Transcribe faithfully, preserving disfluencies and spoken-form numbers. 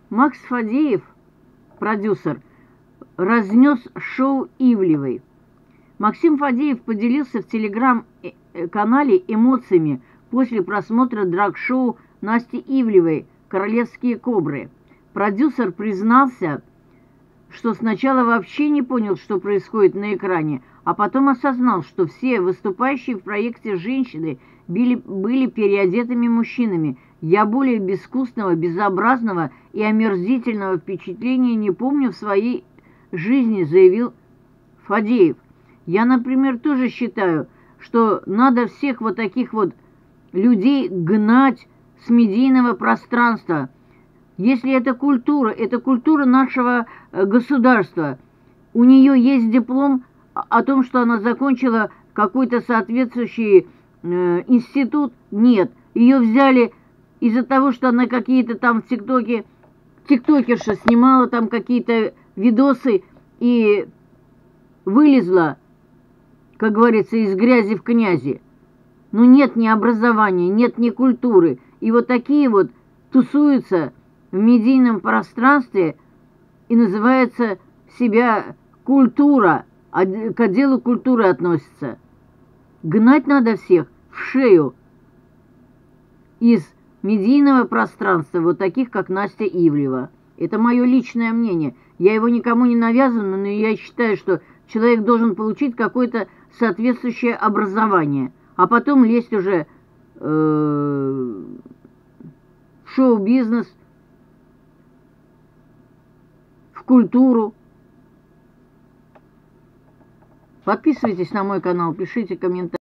Макс Фадеев, продюсер, разнес шоу Ивлеевой. Максим Фадеев поделился в телеграм-канале эмоциями после просмотра драг-шоу Насти Ивлеевой «Королевские кобры». Продюсер признался, что сначала вообще не понял, что происходит на экране, а потом осознал, что все выступающие в проекте женщины были, были переодетыми мужчинами. «Я более безвкусного, безобразного и омерзительного впечатления не помню в своей жизни», заявил Фадеев. «Я, например, тоже считаю, что надо всех вот таких вот людей гнать с медийного пространства. Если это культура, это культура нашего государства. У нее есть диплом о том, что она закончила какой-то соответствующий э, институт. Нет, ее взяли из-за того, что она какие-то там в ТикТоке, тиктокерша снимала там какие-то видосы и вылезла, как говорится, из грязи в князи. Ну нет ни образования, нет ни культуры. И вот такие вот тусуются в медийном пространстве и называется себя культура, а к отделу культуры относится. Гнать надо всех в шею из медийного пространства, вот таких, как Настя Ивлеева. Это мое личное мнение. Я его никому не навязываю, но я считаю, что человек должен получить какое-то соответствующее образование, а потом лезть уже э, в шоу-бизнес, в культуру. Подписывайтесь на мой канал, пишите комментарии.